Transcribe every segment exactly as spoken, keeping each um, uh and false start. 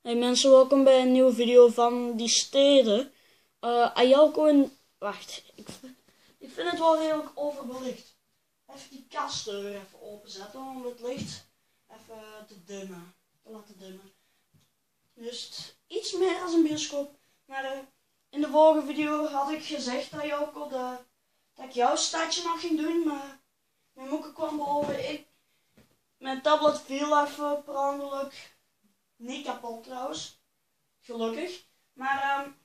Hey mensen, welkom bij een nieuwe video van die steden. Uh, Ayalco en... Wacht, ik, ik vind het wel redelijk overbelicht. Even die kasten weer even openzetten om het licht even te dimmen. Te laten dimmen. Dus iets meer als een bioscoop. Maar uh, in de vorige video had ik gezegd, Ayalco, dat, dat ik jouw stadje nog ging doen. Maar mijn moeke kwam boven. Ik, mijn tablet viel even per ongeluk. Niet kapot trouwens. Gelukkig. Maar um,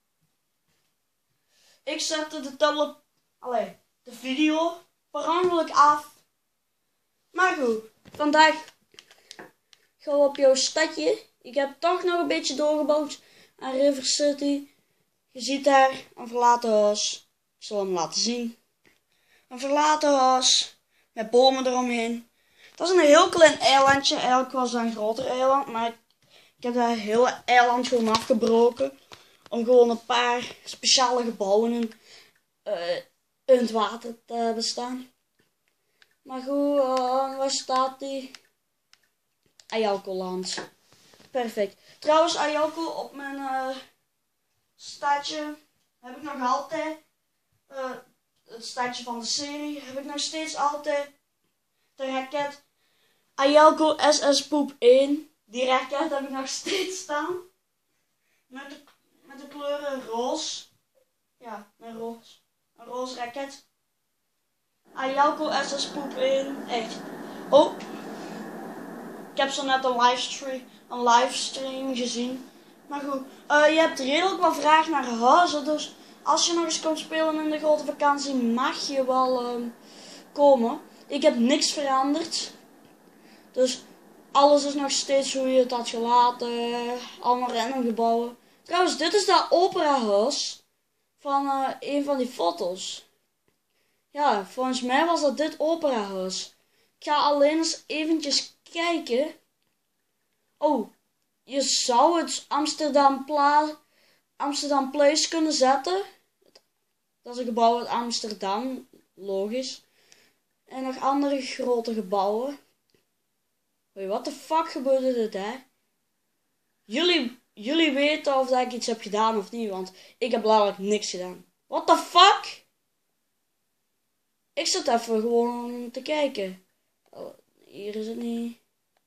ik zette de tablet, allee, de video per ongeluk af. Maar goed, vandaag gaan we op jouw stadje. Ik heb toch nog een beetje doorgebouwd aan River City. Je ziet daar een verlaten huis. Ik zal hem laten zien. Een verlaten huis met bomen eromheen. Dat is een heel klein eilandje. Eigenlijk was dat een groter eiland, maar ik heb dat hele eiland gewoon afgebroken. Om gewoon een paar speciale gebouwen in, uh, in het water te hebben staan. Maar goed, uh, waar staat die? Ayalco-land. Perfect. Trouwens, Ayalco, op mijn uh, stadje heb ik nog altijd, uh, het stadje van de serie, heb ik nog steeds altijd de raket Ayalco S S Poep één. Die raket heb ik nog steeds staan. Met de, met de kleuren roze. Ja, een roze. Een roze raket. Ayalco S S Poep één. Echt. Oh. Ik heb zo net een livestream, een livestream gezien. Maar goed. Uh, je hebt redelijk wat vraag naar huizen. Dus als je nog eens komt spelen in de grote vakantie, mag je wel uh, komen. Ik heb niks veranderd. Dus alles is nog steeds hoe je het had gelaten. Allemaal random gebouwen. Trouwens, dit is dat operahuis van uh, een van die foto's. Ja, volgens mij was dat dit operahuis. Ik ga alleen eens eventjes kijken. Oh, je zou het Amsterdam, Pla Amsterdam Place kunnen zetten. Dat is een gebouw uit Amsterdam, logisch. En nog andere grote gebouwen. Wait, what the fuck gebeurde er daar? Jullie, jullie weten of dat ik iets heb gedaan of niet, want ik heb letterlijk niks gedaan. What the fuck? Ik zit even gewoon te kijken. Oh, hier is het niet.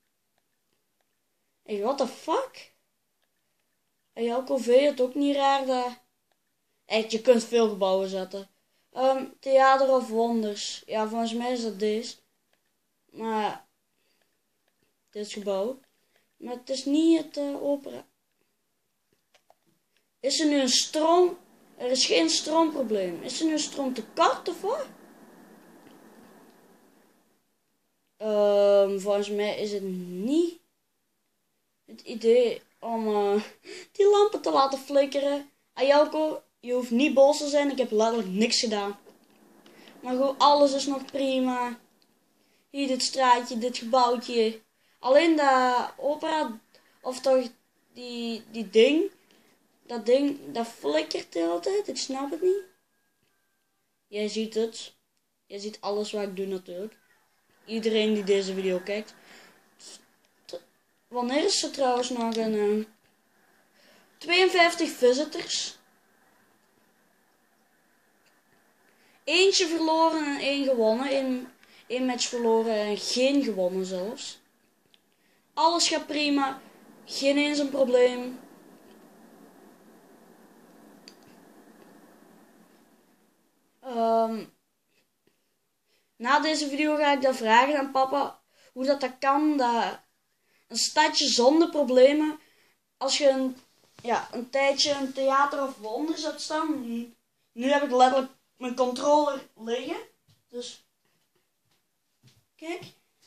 Hey, what the fuck? Ayalco, vind je het ook niet raar dat... Echt, je kunt veel gebouwen zetten. Um, Theater of Wonders. Ja, volgens mij is dat deze. Maar... Dit gebouw. Maar het is niet het uh, opera. Is er nu een stroom? Er is geen stroomprobleem. Is er nu een stroomtekort of wat? Um, volgens mij is het niet het idee om uh, die lampen te laten flikkeren. Ayalco, je hoeft niet boos te zijn. Ik heb letterlijk niks gedaan. Maar goed, alles is nog prima. Hier dit straatje, dit gebouwtje. Alleen dat opera, of toch die, die ding, dat ding, dat flikkert de hele tijd. Ik snap het niet. Jij ziet het. Jij ziet alles wat ik doe natuurlijk. Iedereen die deze video kijkt. Wanneer is er trouwens nog een uh, tweeënvijftig visitors? Eentje verloren en één gewonnen. Eén, één match verloren en geen gewonnen zelfs. Alles gaat prima. Geen eens een probleem. Um, na deze video ga ik dan vragen aan papa hoe dat, dat kan. Dat een stadje zonder problemen. Als je een, ja, een tijdje een Theater of Wonders hebt staan. Nu heb ik letterlijk mijn controller liggen. Dus kijk.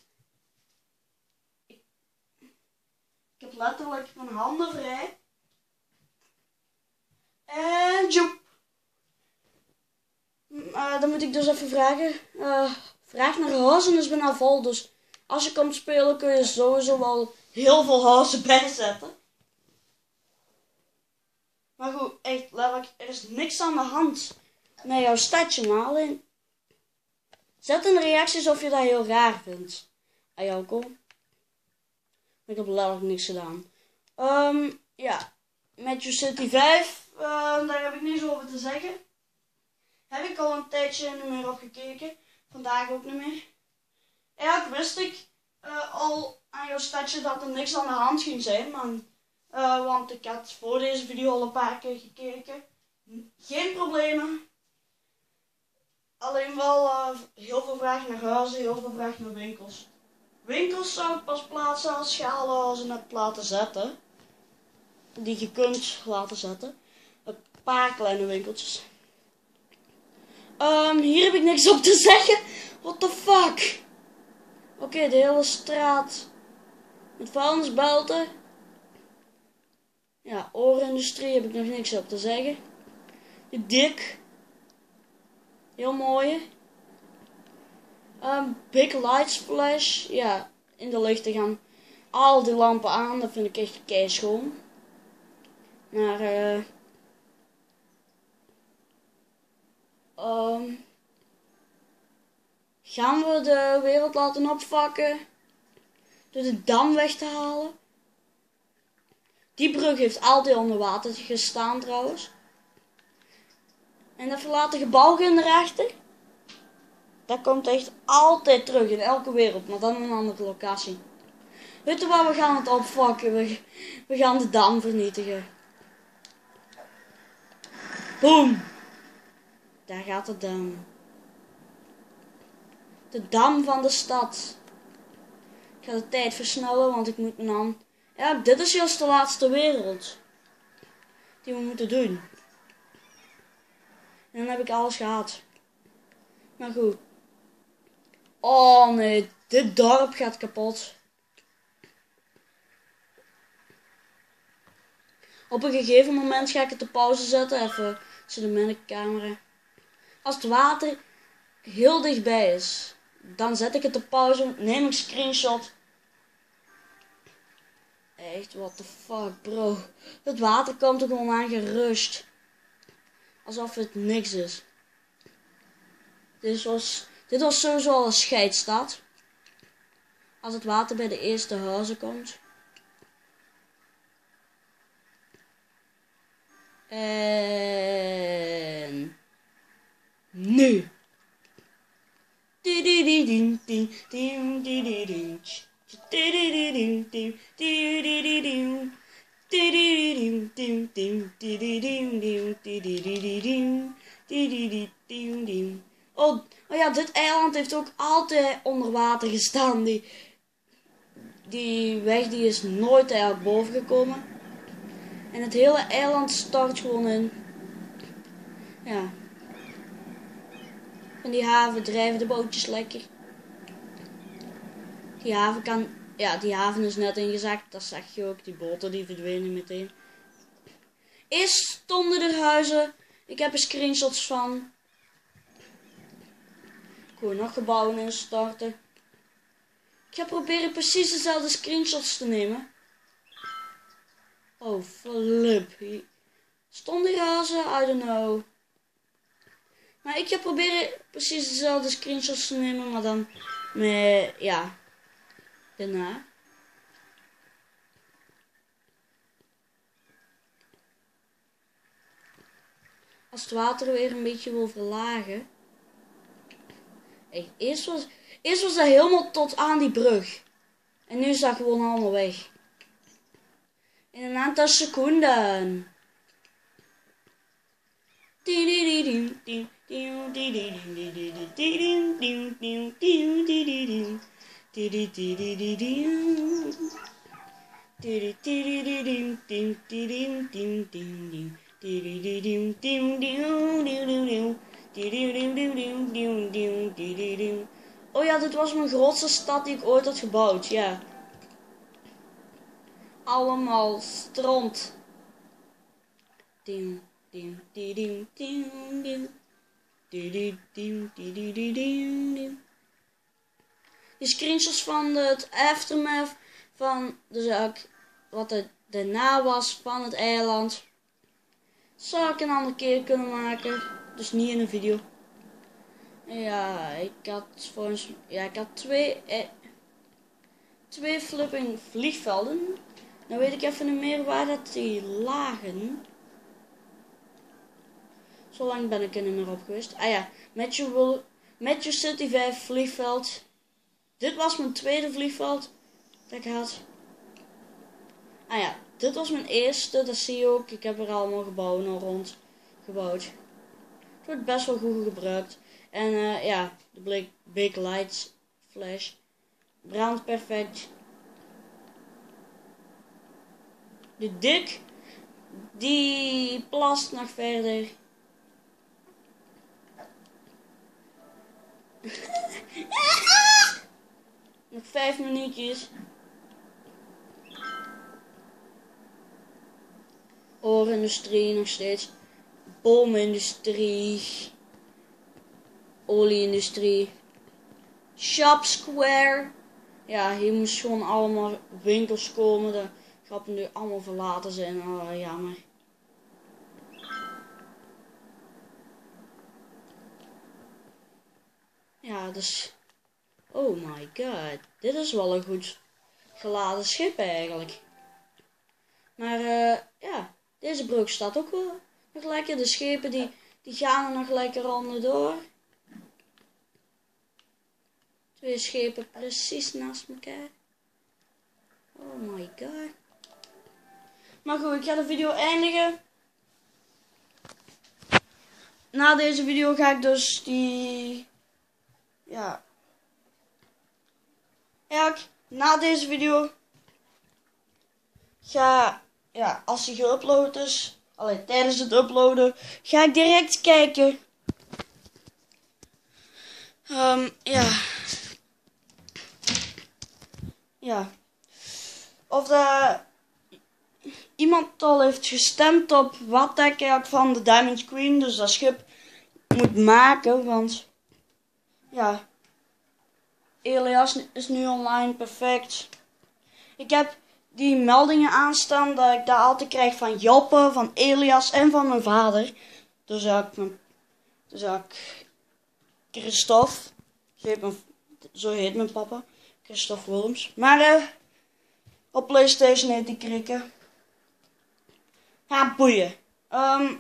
Ik heb letterlijk mijn handen vrij. En joep. Uh, dan moet ik dus even vragen. Uh, vraag naar huizen is bijna vol. Dus als je komt spelen kun je sowieso wel heel veel huizen bijzetten. Maar goed, echt letterlijk, er is niks aan de hand met jouw stadje. Maar alleen zet in de reacties of je dat heel raar vindt. Ayalco. Ik heb letterlijk niks gedaan. Um, ja, Metro City vijf, uh, daar heb ik niets over te zeggen. Heb ik al een tijdje niet meer op gekeken. Vandaag ook niet meer. Eigenlijk wist ik uh, al aan jouw stadje dat er niks aan de hand ging zijn. Maar, uh, want ik had voor deze video al een paar keer gekeken. Geen problemen. Alleen wel uh, heel veel vraag naar huizen, heel veel vraag naar winkels. Winkels zou ik pas plaatsen als schalen als ze net laten zetten. Die je kunt laten zetten. Een paar kleine winkeltjes. Um, hier heb ik niks op te zeggen. What the fuck? Oké, okay, de hele straat. Met vuilnisbelten. Ja, oorindustrie heb ik nog niks op te zeggen. Dik. Heel mooi. Um, big lights flash. Ja, in de lichten gaan al die lampen aan. Dat vind ik echt keischoon. Maar uh, um, gaan we de wereld laten opvakken door de dam weg te halen? Die brug heeft altijd onder water gestaan trouwens. En dat verlaten gebouw erachter, dat komt echt altijd terug in elke wereld, maar dan in een andere locatie. Weet je waar, we gaan het opvakken, we, we gaan de dam vernietigen. Boom! Daar gaat de dam. De dam van de stad. Ik ga de tijd versnellen, want ik moet me dan... Ja, dit is juist de laatste wereld. Die we moeten doen. En dan heb ik alles gehad. Maar goed. Oh nee, dit dorp gaat kapot. Op een gegeven moment ga ik het op pauze zetten. Even cinematiccamera. Als het water heel dichtbij is, dan zet ik het op pauze. Neem ik screenshot. Echt, what the fuck, bro. Het water komt er gewoon aan gerust. Alsof het niks is. Dit was, dit was sowieso al een scheidstad. Als het water bij de eerste huizen komt. En... nu. Oh, oh ja, dit eiland heeft ook altijd onder water gestaan. Die, die weg die is nooit eigenlijk boven gekomen. En het hele eiland stort gewoon in. Ja. En die haven drijven de bootjes lekker. Die haven kan... Ja, die haven is net ingezakt. Dat zag je ook. Die boten die verdwenen meteen. Eerst stonden er huizen. Ik heb er screenshots van. Ik wil nog gebouwen instarten. Ik ga proberen precies dezelfde screenshots te nemen. Oh, flip. Stonden er huizen? I don't know. Maar ik ga proberen precies dezelfde screenshots te nemen. Maar dan met... Ja... daarna. Als het water weer een beetje wil verlagen. Echt, eerst, was, eerst was dat helemaal tot aan die brug. En nu is dat gewoon allemaal weg. In een aantal seconden. Oh ja, dit was mijn grootste stad die ik ooit had gebouwd, ja. Allemaal stront. Die screenshots van het aftermath van dus ook wat er daarna was van het eiland zou ik een andere keer kunnen maken, dus niet in een video. Ja, ik had volgens ja ik had twee eh, twee flipping vliegvelden Nou weet ik even niet meer waar dat die lagen. Zo lang ben ik er niet meer op geweest. Ah ja, Matthew, Matthew City vijf vliegveld. Dit was mijn tweede vliegveld dat ik had. Ah ja, dit was mijn eerste, dat zie je ook. Ik heb er allemaal gebouwen al rond gebouwd. Het wordt best wel goed gebruikt. En uh, ja, de Big Lights Flash brandt perfect. De dik, die plast nog verder. Nog vijf minuutjes. Oorindustrie nog steeds. Boomindustrie. Olieindustrie. Shop Square. Ja, hier moest gewoon allemaal winkels komen. De grappen nu allemaal verlaten zijn. Oh, jammer. Ja, dus... Oh my god. Dit is wel een goed geladen schip eigenlijk. Maar uh, ja, deze brug staat ook wel nog lekker. De schepen die, die gaan er nog lekker onderdoor. Twee schepen precies naast elkaar. Oh my god. Maar goed, ik ga de video eindigen. Na deze video ga ik dus die... Ja. Ja, na deze video... Ga... Ja, als die geüpload is... Allee, tijdens het uploaden... Ga ik direct kijken... Um, ja... Ja. Of dat... Iemand al heeft gestemd op wat ik eigenlijk van de Diamond Queen, dus dat schip, moet maken, want ja, Elias is nu online, perfect. Ik heb die meldingen aanstaan dat ik daar altijd krijg van Joppe, van Elias en van mijn vader. Dus ook mijn, dus ook Christophe, zo heet mijn papa, Christophe Wilms. Maar uh, op PlayStation heet die krikken. Ja, boeien. Um,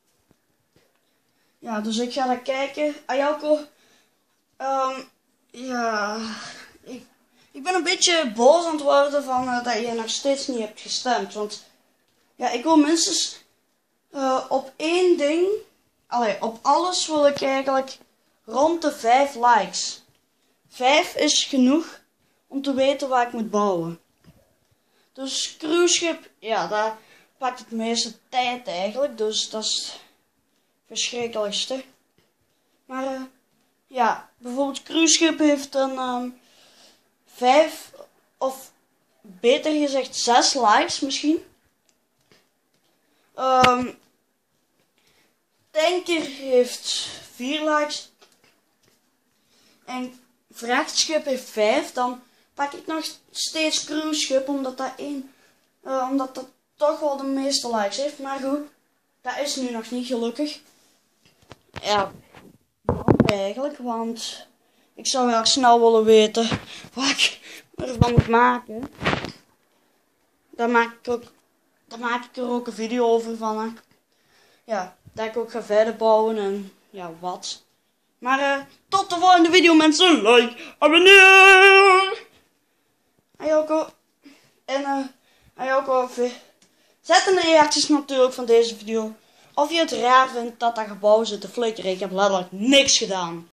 ja, dus ik ga daar kijken. Ayoko. Um, ja. Ik, ik ben een beetje boos aan het worden van uh, dat je nog steeds niet hebt gestemd. Want ja, ik wil minstens uh, op één ding. Allee, op alles wil ik eigenlijk rond de vijf likes. Vijf is genoeg om te weten waar ik moet bouwen. Dus cruiseschip, ja, daar pakt het meeste tijd eigenlijk, dus dat is het verschrikkelijkste. Maar uh, ja, bijvoorbeeld cruiseschip heeft een um, vijf of beter gezegd zes likes misschien. Um, tanker heeft vier likes en vrachtschip heeft vijf. Dan pak ik nog steeds cruiseschip omdat dat één, uh, omdat dat toch wel de meeste likes heeft, maar goed, dat is nu nog niet gelukkig. Ja, eigenlijk, want ik zou wel snel willen weten wat ik ervan moet maken. Daar maak ik ook, daar maak ik er ook een video over van. Ja, dat ik ook ga verder bouwen en ja, wat. Maar uh, tot de volgende video mensen, like, abonneer! Ayoko, en uh, Ayoko, zet in de reacties natuurlijk van deze video of je het raar vindt dat dat gebouw zit te flikkeren. Ik heb letterlijk niks gedaan.